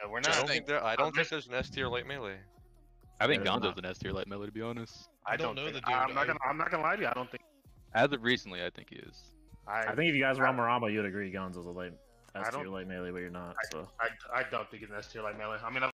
We're I not. don't think I don't think there's an S tier late melee. I think Yeah, Gonzo's an S tier light melee, to be honest. I don't know the think- dude. I'm not gonna lie to you. I don't think. As of recently, I think he is. I think if you guys were on Maramma, you'd agree Gonzo's a late S tier don't- late melee, but you're not. So I don't think it's an S tier like melee. I mean,